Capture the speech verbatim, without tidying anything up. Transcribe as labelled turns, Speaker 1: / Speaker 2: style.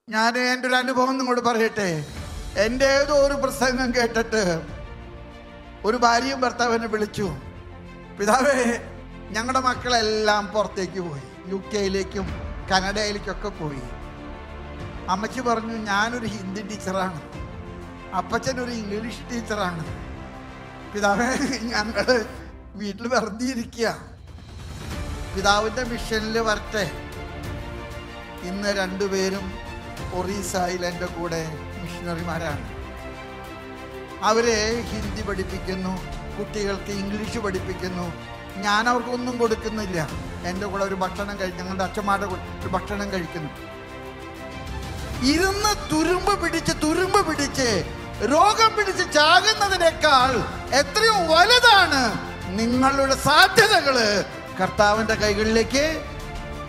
Speaker 1: ഞാൻ എൻ്റെ ഒരു അനുഭവം നിങ്ങളോട് പറയട്ടെ. എൻ്റെ ഏതോ ഒരു പ്രസംഗം കേട്ടിട്ട് ഒരു ഭാര്യയും ഭർത്താവിനെ വിളിച്ചു, പിതാവേ ഞങ്ങളുടെ മക്കളെല്ലാം പുറത്തേക്ക് പോയി, യു കെയിലേക്കും കനഡയിലേക്കൊക്കെ പോയി. അമ്മച്ചി പറഞ്ഞു ഞാനൊരു ഹിന്ദി ടീച്ചറാണ്, അപ്പച്ചനൊരു ഇംഗ്ലീഷ് ടീച്ചറാണ്. പിതാവേ ഞങ്ങൾ വീട്ടിൽ വെറുതെ ഇരിക്കുക, പിതാവിൻ്റെ മിഷനിൽ വരട്ടെ. ഇന്ന് രണ്ടുപേരും ഒറീസയിൽ എൻ്റെ കൂടെ മിഷണറിമാരാണ്. അവരെ ഹിന്ദി പഠിപ്പിക്കുന്നു, കുട്ടികൾക്ക് ഇംഗ്ലീഷ് പഠിപ്പിക്കുന്നു. ഞാൻ അവർക്കൊന്നും കൊടുക്കുന്നില്ല. എൻ്റെ കൂടെ ഒരു ഭക്ഷണം കഴി ഞങ്ങളുടെ അച്ഛന്മാരുടെ കൂടെ ഒരു ഭക്ഷണം കഴിക്കുന്നു. ഇരുന്ന് തുരുമ്പ് പിടിച്ച് തുരുമ്പ് പിടിച്ച് രോഗം പിടിച്ച് ചാകുന്നതിനേക്കാൾ എത്രയോ വലുതാണ് നിങ്ങളുടെ സാധ്യതകള് കർത്താവിൻ്റെ കൈകളിലേക്ക്